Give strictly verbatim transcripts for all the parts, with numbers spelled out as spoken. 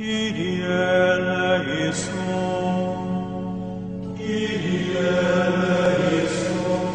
Kyrie eleison, Kyrie eleison,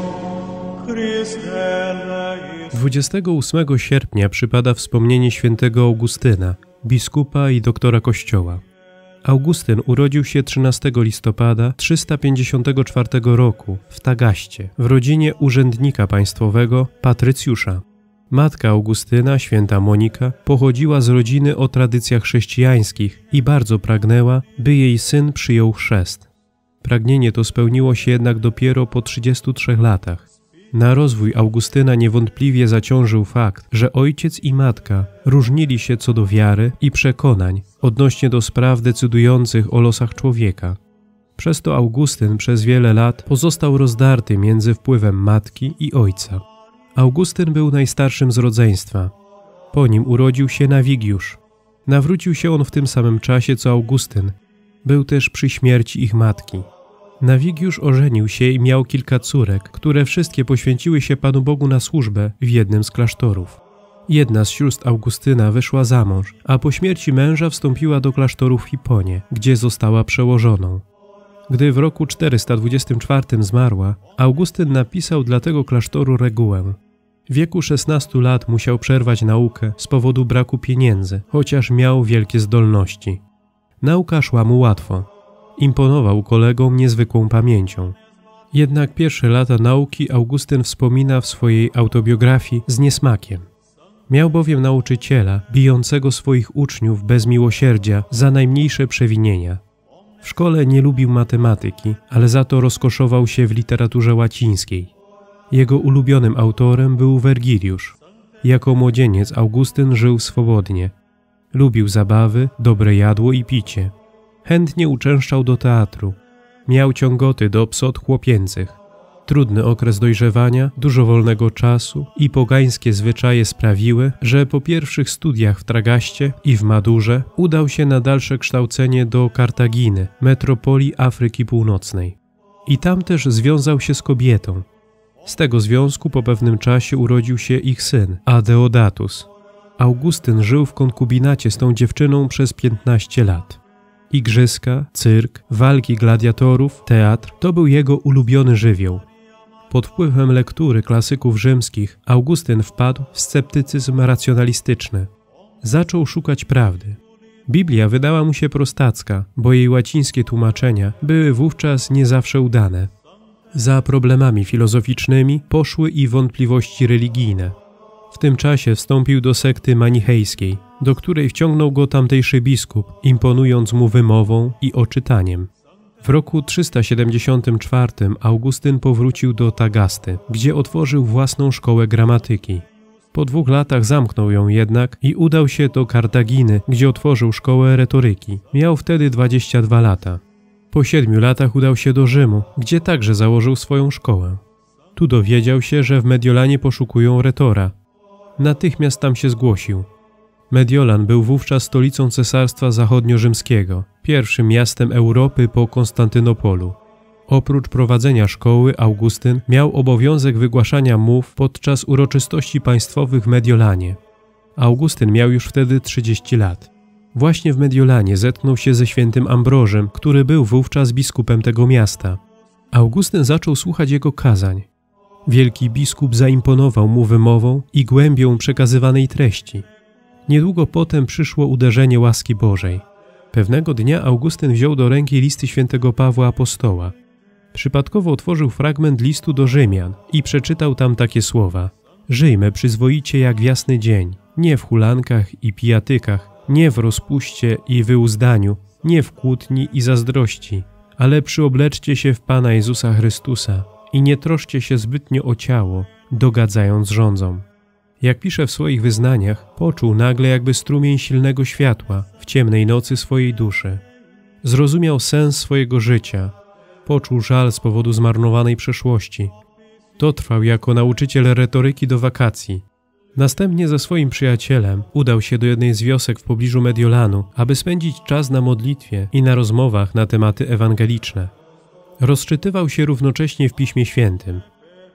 Chryste eleison. dwudziestego ósmego sierpnia przypada wspomnienie świętego Augustyna, biskupa i doktora Kościoła. Augustyn urodził się trzynastego listopada trzysta pięćdziesiątego czwartego roku w Tagaście, w rodzinie urzędnika państwowego, patrycjusza. Matka Augustyna, święta Monika, pochodziła z rodziny o tradycjach chrześcijańskich i bardzo pragnęła, by jej syn przyjął chrzest. Pragnienie to spełniło się jednak dopiero po trzydziestu trzech latach. Na rozwój Augustyna niewątpliwie zaciążył fakt, że ojciec i matka różnili się co do wiary i przekonań odnośnie do spraw decydujących o losach człowieka. Przez to Augustyn przez wiele lat pozostał rozdarty między wpływem matki i ojca. Augustyn był najstarszym z rodzeństwa. Po nim urodził się Nawigiusz. Nawrócił się on w tym samym czasie co Augustyn. Był też przy śmierci ich matki. Nawigiusz ożenił się i miał kilka córek, które wszystkie poświęciły się Panu Bogu na służbę w jednym z klasztorów. Jedna z sióstr Augustyna wyszła za mąż, a po śmierci męża wstąpiła do klasztoru w Hiponie, gdzie została przełożoną. Gdy w roku czterysta dwudziestym czwartym zmarła, Augustyn napisał dla tego klasztoru regułę. W wieku szesnastu lat musiał przerwać naukę z powodu braku pieniędzy, chociaż miał wielkie zdolności. Nauka szła mu łatwo. Imponował kolegom niezwykłą pamięcią. Jednak pierwsze lata nauki Augustyn wspomina w swojej autobiografii z niesmakiem. Miał bowiem nauczyciela, bijącego swoich uczniów bez miłosierdzia za najmniejsze przewinienia. W szkole nie lubił matematyki, ale za to rozkoszował się w literaturze łacińskiej. Jego ulubionym autorem był Wergiliusz. Jako młodzieniec Augustyn żył swobodnie. Lubił zabawy, dobre jadło i picie. Chętnie uczęszczał do teatru. Miał ciągoty do psot chłopięcych. Trudny okres dojrzewania, dużo wolnego czasu i pogańskie zwyczaje sprawiły, że po pierwszych studiach w Tragaście i w Madurze udał się na dalsze kształcenie do Kartaginy, metropolii Afryki Północnej. I tam też związał się z kobietą. Z tego związku po pewnym czasie urodził się ich syn, Adeodatus. Augustyn żył w konkubinacie z tą dziewczyną przez piętnaście lat. Igrzyska, cyrk, walki gladiatorów, teatr to był jego ulubiony żywioł. Pod wpływem lektury klasyków rzymskich Augustyn wpadł w sceptycyzm racjonalistyczny. Zaczął szukać prawdy. Biblia wydała mu się prostacka, bo jej łacińskie tłumaczenia były wówczas nie zawsze udane. Za problemami filozoficznymi poszły i wątpliwości religijne. W tym czasie wstąpił do sekty manichejskiej, do której wciągnął go tamtejszy biskup, imponując mu wymową i oczytaniem. W roku trzysta siedemdziesiątym czwartym Augustyn powrócił do Tagasty, gdzie otworzył własną szkołę gramatyki. Po dwóch latach zamknął ją jednak i udał się do Kartaginy, gdzie otworzył szkołę retoryki. Miał wtedy dwadzieścia dwa lata. Po siedmiu latach udał się do Rzymu, gdzie także założył swoją szkołę. Tu dowiedział się, że w Mediolanie poszukują retora. Natychmiast tam się zgłosił. Mediolan był wówczas stolicą Cesarstwa Zachodnio-Rzymskiego, pierwszym miastem Europy po Konstantynopolu. Oprócz prowadzenia szkoły, Augustyn miał obowiązek wygłaszania mów podczas uroczystości państwowych w Mediolanie. Augustyn miał już wtedy trzydzieści lat. Właśnie w Mediolanie zetknął się ze świętym Ambrożem, który był wówczas biskupem tego miasta. Augustyn zaczął słuchać jego kazań. Wielki biskup zaimponował mu wymową i głębią przekazywanej treści. Niedługo potem przyszło uderzenie łaski Bożej. Pewnego dnia Augustyn wziął do ręki listy świętego Pawła Apostoła. Przypadkowo otworzył fragment listu do Rzymian i przeczytał tam takie słowa: Żyjmy przyzwoicie jak w jasny dzień, nie w hulankach i pijatykach, nie w rozpuście i wyuzdaniu, nie w kłótni i zazdrości, ale przyobleczcie się w Pana Jezusa Chrystusa i nie troszcie się zbytnio o ciało, dogadzając rządzom. Jak pisze w swoich wyznaniach, poczuł nagle jakby strumień silnego światła w ciemnej nocy swojej duszy. Zrozumiał sens swojego życia. Poczuł żal z powodu zmarnowanej przeszłości. Dotrwał jako nauczyciel retoryki do wakacji. Następnie ze swoim przyjacielem udał się do jednej z wiosek w pobliżu Mediolanu, aby spędzić czas na modlitwie i na rozmowach na tematy ewangeliczne. Rozczytywał się równocześnie w Piśmie Świętym.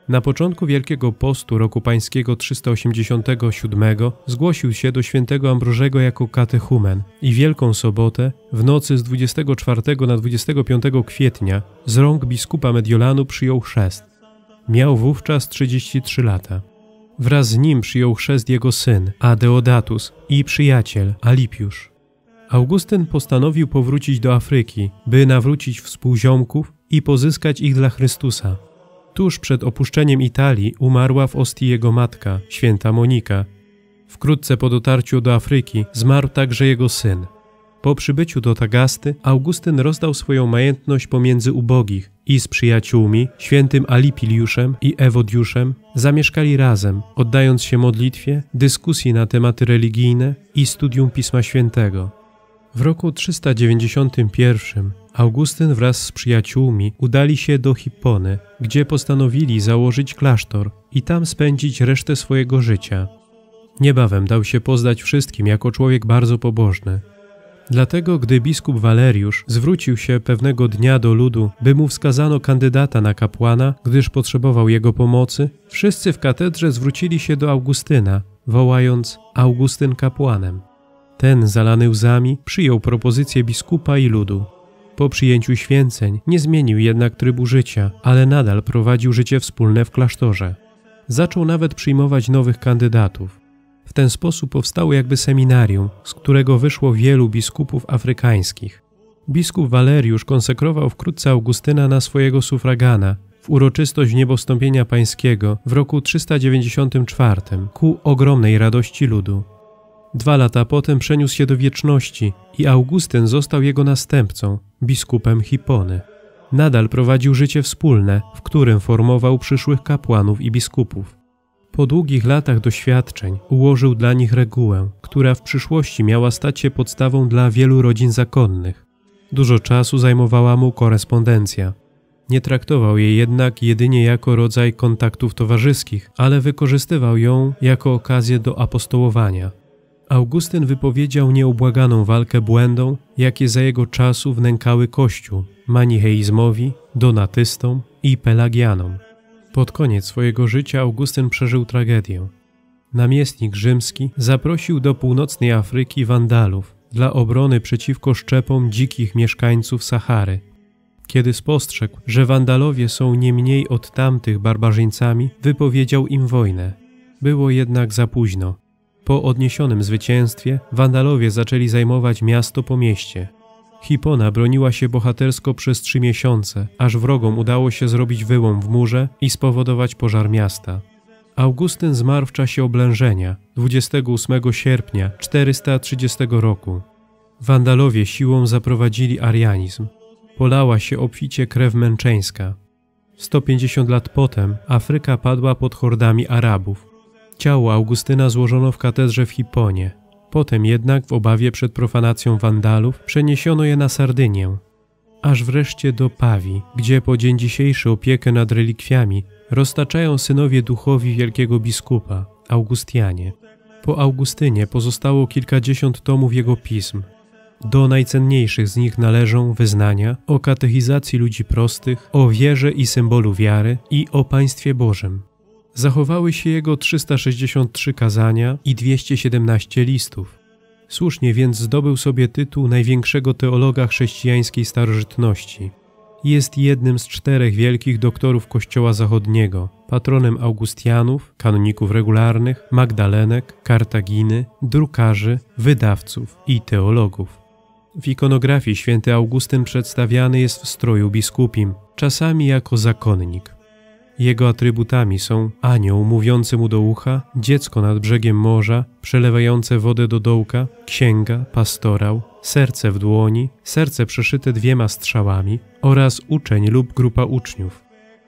Na początku Wielkiego Postu roku pańskiego trzysta osiemdziesiątego siódmego zgłosił się do świętego Ambrożego jako katechumen i Wielką Sobotę w nocy z dwudziestego czwartego na dwudziestego piątego kwietnia z rąk biskupa Mediolanu przyjął chrzest. Miał wówczas trzydzieści trzy lata. Wraz z nim przyjął chrzest jego syn Adeodatus i przyjaciel Alipiusz. Augustyn postanowił powrócić do Afryki, by nawrócić współziomków i pozyskać ich dla Chrystusa. Tuż przed opuszczeniem Italii umarła w Ostii jego matka, święta Monika. Wkrótce po dotarciu do Afryki zmarł także jego syn. Po przybyciu do Tagasty Augustyn rozdał swoją majętność pomiędzy ubogich i z przyjaciółmi, świętym Alipiliuszem i Ewodiuszem, zamieszkali razem, oddając się modlitwie, dyskusji na tematy religijne i studium Pisma Świętego. W roku trzysta dziewięćdziesiątym pierwszym Augustyn wraz z przyjaciółmi udali się do Hippony, gdzie postanowili założyć klasztor i tam spędzić resztę swojego życia. Niebawem dał się poznać wszystkim jako człowiek bardzo pobożny. Dlatego, gdy biskup Waleriusz zwrócił się pewnego dnia do ludu, by mu wskazano kandydata na kapłana, gdyż potrzebował jego pomocy, wszyscy w katedrze zwrócili się do Augustyna, wołając: Augustyn kapłanem. Ten, zalany łzami, przyjął propozycję biskupa i ludu. Po przyjęciu święceń nie zmienił jednak trybu życia, ale nadal prowadził życie wspólne w klasztorze. Zaczął nawet przyjmować nowych kandydatów. W ten sposób powstało jakby seminarium, z którego wyszło wielu biskupów afrykańskich. Biskup Waleriusz konsekrował wkrótce Augustyna na swojego sufragana w uroczystość niebowstąpienia pańskiego w roku trzysta dziewięćdziesiątym czwartym ku ogromnej radości ludu. Dwa lata potem przeniósł się do wieczności i Augustyn został jego następcą, biskupem Hippony. Nadal prowadził życie wspólne, w którym formował przyszłych kapłanów i biskupów. Po długich latach doświadczeń ułożył dla nich regułę, która w przyszłości miała stać się podstawą dla wielu rodzin zakonnych. Dużo czasu zajmowała mu korespondencja. Nie traktował jej jednak jedynie jako rodzaj kontaktów towarzyskich, ale wykorzystywał ją jako okazję do apostołowania. Augustyn wypowiedział nieubłaganą walkę błędom, jakie za jego czasów nękały Kościół, manicheizmowi, donatystom i pelagianom. Pod koniec swojego życia Augustyn przeżył tragedię. Namiestnik rzymski zaprosił do północnej Afryki Wandalów dla obrony przeciwko szczepom dzikich mieszkańców Sahary. Kiedy spostrzegł, że Wandalowie są nie mniej od tamtych barbarzyńcami, wypowiedział im wojnę. Było jednak za późno. Po odniesionym zwycięstwie Wandalowie zaczęli zajmować miasto po mieście. Hippona broniła się bohatersko przez trzy miesiące, aż wrogom udało się zrobić wyłom w murze i spowodować pożar miasta. Augustyn zmarł w czasie oblężenia, dwudziestego ósmego sierpnia czterysta trzydziestego roku. Wandalowie siłą zaprowadzili arianizm. Polała się obficie krew męczeńska. sto pięćdziesiąt lat potem Afryka padła pod hordami Arabów. Ciało Augustyna złożono w katedrze w Hipponie. Potem jednak, w obawie przed profanacją Wandalów, przeniesiono je na Sardynię, aż wreszcie do Pawii, gdzie po dzień dzisiejszy opiekę nad relikwiami roztaczają synowie duchowi wielkiego biskupa, Augustianie. Po Augustynie pozostało kilkadziesiąt tomów jego pism. Do najcenniejszych z nich należą wyznania o katechizacji ludzi prostych, o wierze i symbolu wiary i o Państwie Bożym. Zachowały się jego trzysta sześćdziesiąt trzy kazania i dwieście siedemnaście listów. Słusznie więc zdobył sobie tytuł największego teologa chrześcijańskiej starożytności. Jest jednym z czterech wielkich doktorów Kościoła Zachodniego, patronem Augustianów, kanoników regularnych, Magdalenek, Kartaginy, drukarzy, wydawców i teologów. W ikonografii święty Augustyn przedstawiany jest w stroju biskupim, czasami jako zakonnik. Jego atrybutami są anioł mówiący mu do ucha, dziecko nad brzegiem morza, przelewające wodę do dołka, księga, pastorał, serce w dłoni, serce przeszyte dwiema strzałami oraz uczeń lub grupa uczniów.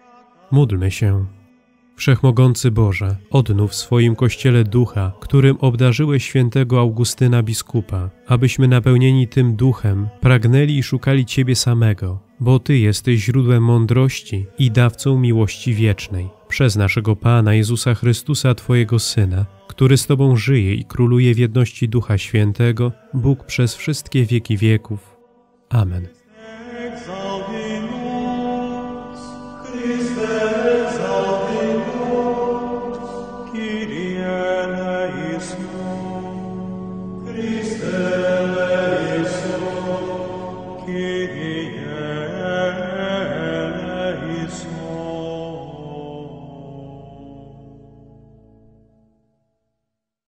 Módlmy się. Wszechmogący Boże, odnów w swoim Kościele ducha, którym obdarzyłeś świętego Augustyna biskupa, abyśmy napełnieni tym duchem pragnęli i szukali Ciebie samego, bo Ty jesteś źródłem mądrości i dawcą miłości wiecznej. Przez naszego Pana Jezusa Chrystusa, Twojego Syna, który z Tobą żyje i króluje w jedności Ducha Świętego, Bóg przez wszystkie wieki wieków. Amen. Exaltimus, Christe exaltimus. Kyrie